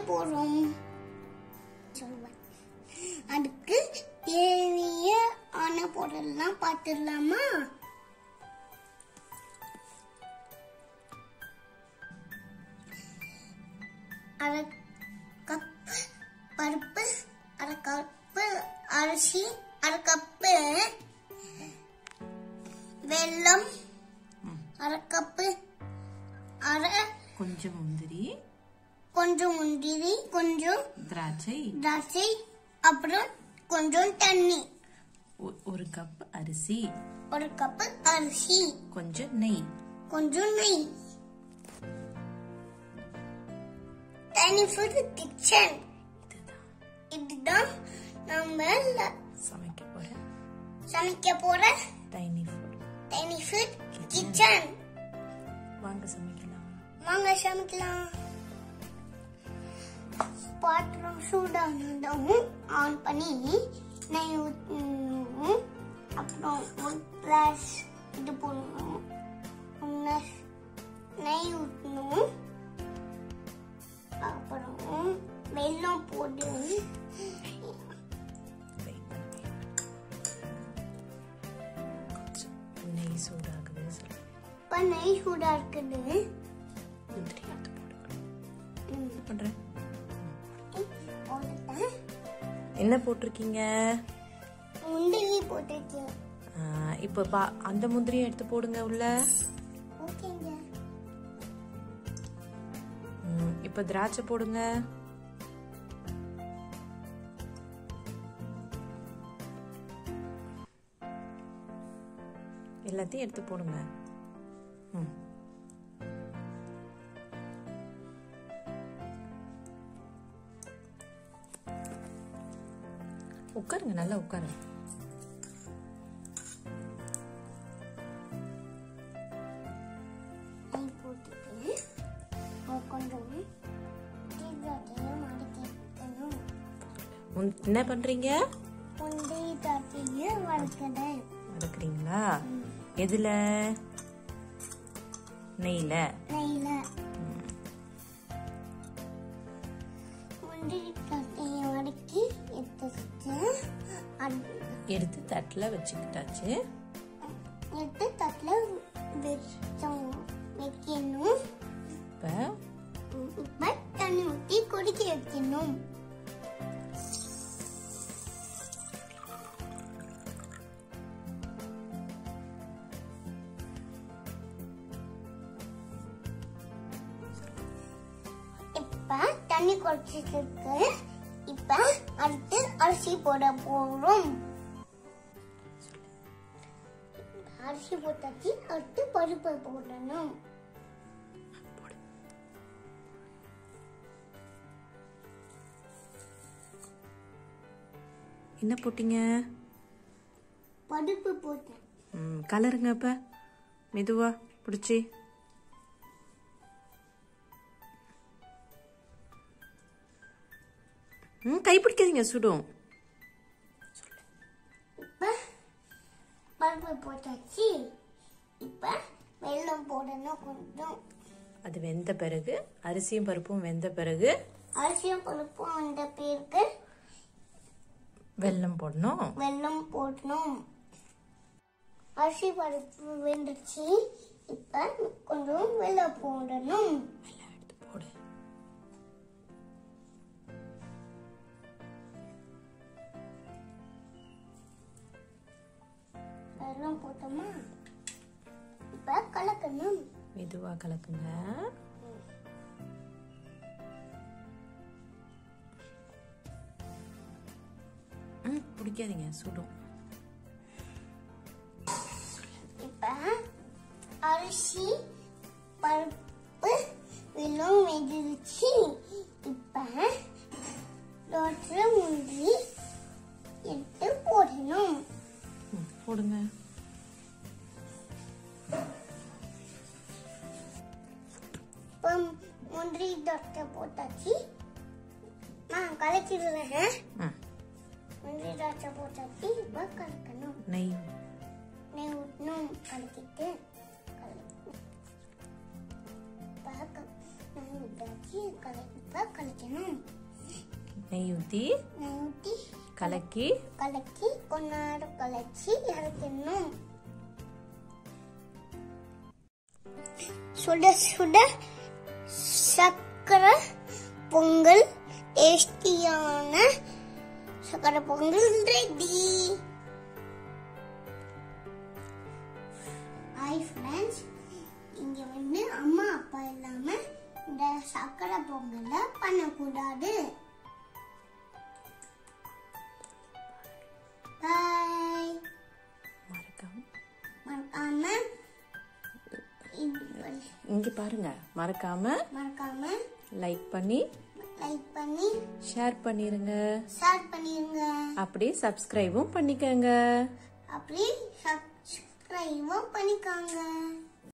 போறோம் சொல்லுவேன். அதுக்கு தேவையான பொருள்லாம் பார்த்துடலாமா? அரை கப் பருப்பு, அரை கப்பு அரிசி, அரை கப்பு வெல்லம், அரை கப்பு கொஞ்சம் முந்திரி, கொஞ்சம் திராட்சை, அப்புறம் கொஞ்சம் தண்ணி, ஒரு கப் அரிசி, கொஞ்சம் நெய், tiny food kitchen. இதுதான் நம்ம சமைக்க போற tiny food kitchen. வாங்க சமைக்கலாம். பாத்திரம் சூடானதும் ஆன் பண்ணி நெய் ஊற்றணும். அப்புறம் ஒரு கிளாஸ் இது போடணும். நெய் ஊற்றணும். அப்புறம் வெல்லம் போட்டு நெய் சூடாகுது. இப்ப நெய் சூடா இருக்குது. என்ன போட்டிருக்கீங்க? முந்திரி போட்டிருக்கீங்க. இப்ப அந்த முந்திரியை எடுத்து போடுங்க உள்ள. ஓகேங்க. இப்ப திராட்சை போடுங்க. எல்லாத்தையும் எடுத்து போடுங்க. உட்காருங்க, நல்லா உட்காருங்க. என்ன பண்றீங்க? வதக்குறீங்களா? எதுல? நெய்ல. எடுத்து தட்டுல வச்சுக்கிட்டாச்சு. வைக்கணும். இப்ப தண்ணி ஊற்றி கொதிக்க வைக்கணும். இப்ப தண்ணி கொதிச்சிட்டு இருக்கு. இப்ப அடுத்து அரிசி போட போறோம். அரிசி போட்டாச்சு. அடுத்து பருப்பு போடணும். என்ன போட்டீங்க? பருப்பு போட்டேன். கலருங்க. அப்ப மெதுவா பிடிச்சி. கை பிடிக்காதீங்க, சுடும். இப்ப பருப்பு போட்டாச்சு. இப்ப வெல்லம் போடணும் கொஞ்சம். அது வெந்த பிறகு, அரிசியும் பருப்பும் வெந்த பிறகு, வெல்லம் போடணும். அரிசி பருப்பு வெந்துச்சு. இப்ப கொஞ்சம் வெல்லம் போடணும். வெல்லம் போட்டோமா? இப்ப கலக்கணும். மெதுவா கலக்குங்க. பிடிக்காதீங்க, சுடும். இப்ப அரிசி பருப்பு வெல்லம் வெந்துருச்சு. இப்ப முந்திரி எடுத்து போடணும். போடுங்க. இப்ப முந்திரி திராட்சை போட்டாச்சு. நான் கலக்கிடுறேன். முந்திரி திராட்சை போட்டாச்சு. இப்ப கலக்கணும். நெய் ஊற்றணும். கலக்கிட்டு நெய் ஊத்தி கலக்கி கொஞ்ச நேரம் கழிச்சு இறக்கணும். சுட சுட சக்கரை பொங்கல், டேஸ்டியான சக்கரை பொங்கல் ரெடி. ஹாய் ஃப்ரெண்ட்ஸ், இங்க அம்மா அப்பா இல்லாம இந்த சக்கரை பொங்கலை பண்ணக்கூடாது. பாய். மறக்காம இங்க பாருங்க, மறக்காம லைக் பண்ணி ஷேர் பண்ணிருங்க. அப்படியே சப்ஸ்கிரைபும் பண்ணிக்கங்க.